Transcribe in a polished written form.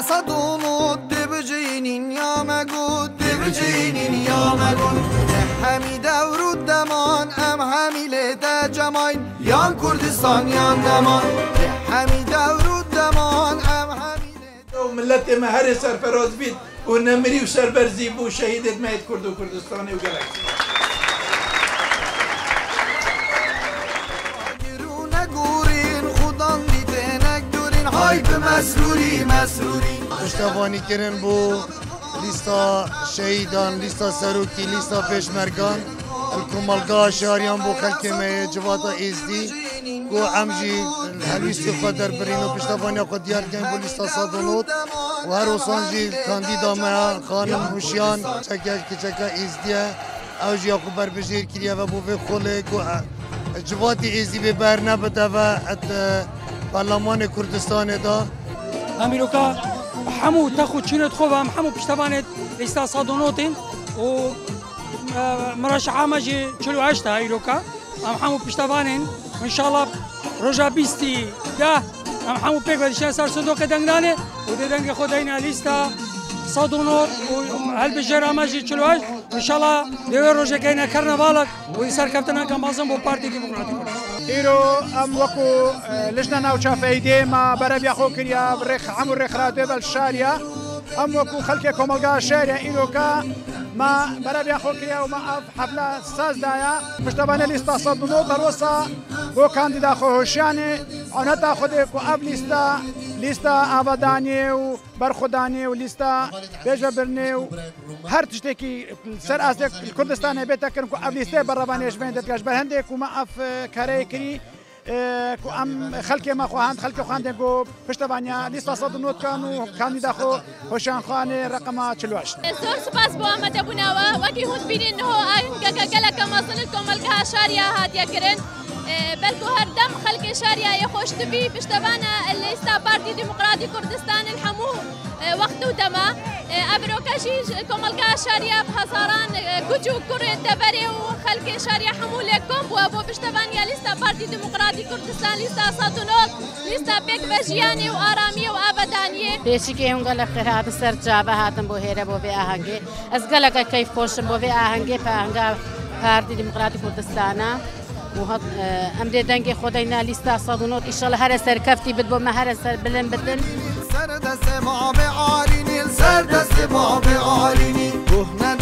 صدومو دبجينين يا مجود دبجينين يا مجود همي دور الدمان ام همي لدا جماين يان كردستان يان دمان همي دور الدمان ام همي لدا ملت ما هر سرفراز بید و نمری و سربرزی بو شهیدت مهد کرد و کردستانی و گلک های به مسروری مسروری پشتوانی کردن بو لیستا شهیدان لیستا سروکی لیستا پیشمرگان الکمالگاه شهریان بو خلک می جواتا ایزدی کو عمجی هلویستی خود در برین و پشتوانی خود دیار کن بو لیستا صادونوت و هر وسانجی کاندیدا ما خانم هوشیان چکا ایزدیه اوجی اخو بر بجیر کریه و بو وی خوله کو جواتی ایزدی به بر نبته و پارلمان کردستان دا امریکا همو تخو چینت خوبم همو پشتوانت لیستا صادونوتین و مرشحه مجی 48 ایروکا همو پشتوانین ان شاء الله رجا بیستی ده همو پیک ودیشن سر صندوق دنگدانه و دنگ خودینا لیستا صادونوت و هل بجرا مجی 48 ان شاء الله دیو رجا کینا کرنوالک و سر کفتنا کمازم بو پارتی دموکراتیک ایرو ام وکو لجنه ناوچه فایده ما برای خو کریا رخ همو رخ را دبل شاریا ام وکو خلک کوملگا شاریا ایرو کا ما برای خو کریا و ما حفله ساز دایا پشتوانه لیستا صادونو دروسا بو کاندیدا خو هوشیانه اونتا خود کو اف لیستا آبادانی و برخودانی و لیستا بیجا برنی و هر تشتکی سر از کردستان بیت کردن کو اف لیستا برابانیش بین دتگاش برهنده کو ما اف کاری کری کو ام خلک ما خواهند خلک خواهند کو پشتوانیا لیستا صادونوت کانو کاندیدا خو هوشیان خان رقم 48 زور سپاس بو آمده بوناوا وکی هون بینین هو آنگا گلک ماسل کوملگا شاریا هاتیا کرن بلکو هر دم خلق شاریا خوش تبي پشتوانه لیستا پارتی دموکراتی کردستان الحمو وقت و دما ابروکشی کوملگا شاریا بهزاران گوجو کرد دبری و خلق شاریا حمو لکم بو ابو پشتوانه لیستا پارتی دموکراتی کردستان لیستا صادونوت لیستا پیک وجیانی و آرامی و آبادانی پیشی که اون گلک خیرات سر جابه هاتم بو هیره بو به آهنگه از گلک کیف خوشم بو به آهنگه پهنگا پارتی دموکراتی کردستانه وهاد امر دنگ خداینا لیستا صادونوت ان شاء الله هر سر کفتی بد ما هر سر بلن بدن سر دست ما به عالینی سر دست ما به عالینی